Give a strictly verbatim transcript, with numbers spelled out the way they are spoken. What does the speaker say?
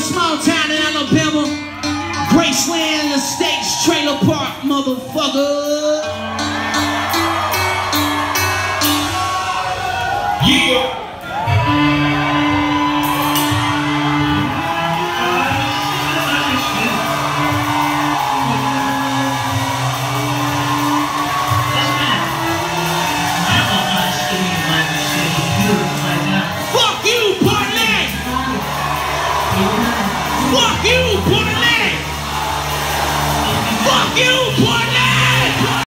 small town in Alabama, Graceland Estates Trailer Park, motherfucker. Yeah.